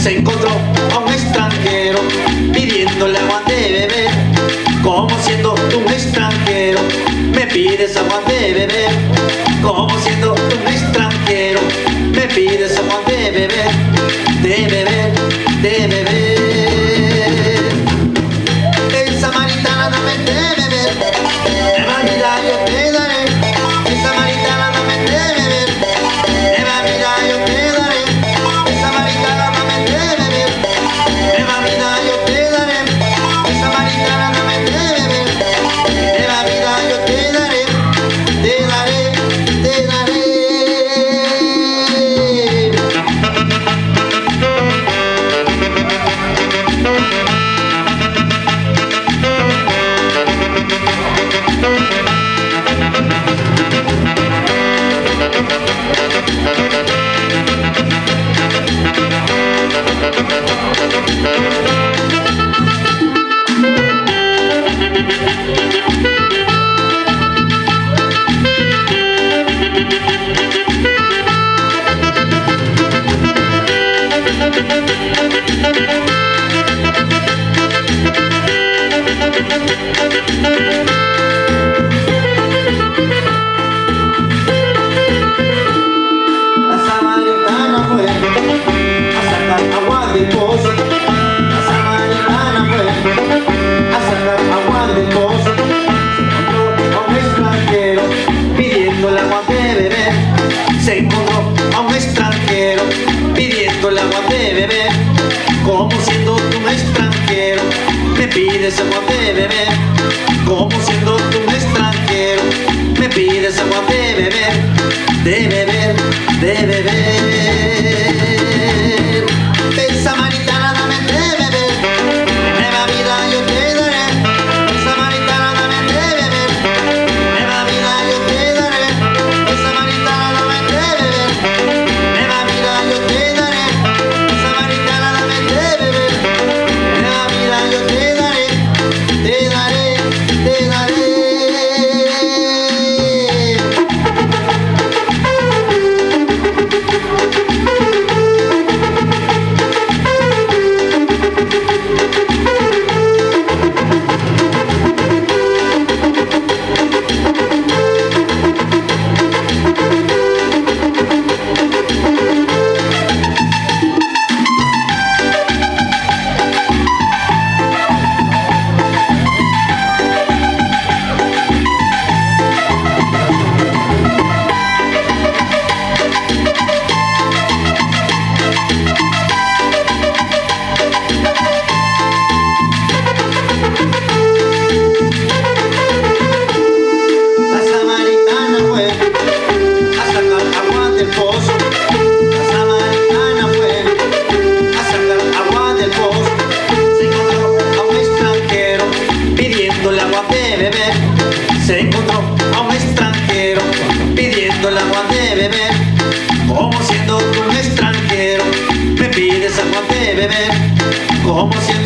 se encontró a un extranjero pidiéndole agua de beber. Como siendo tú un extranjero me pides agua de beber. Como siendo tú un extranjero me pides agua de beber, de beber, de beber. En Samaritana dame de beber, de la vida yo te daré. En Samaritana dame de beber, de la vida yo te daré. En Samaritana dame de beber, de la vida yo te daré. En Samaritana dame de beber, de la vida yo te daré, te daré, te daré. Se encontró a un extranjero pidiéndole agua de beber. Como siendo tú un extranjero me pides agua de beber. Como siendo tú un extranjero me pides agua de beber, de beber, de beber. En Samaritana dame de beber, nueva vida yo te daré. En Samaritana dame de beber, nueva vida yo te daré. En Samaritana dame de beber, nueva vida yo te daré. En Samaritana dame de beber, nueva vida yo te daré, te daré, te daré. Se encontró a un extranjero pidiéndole agua de beber. Como siendo tú un extranjero me pides agua de beber. Como siendo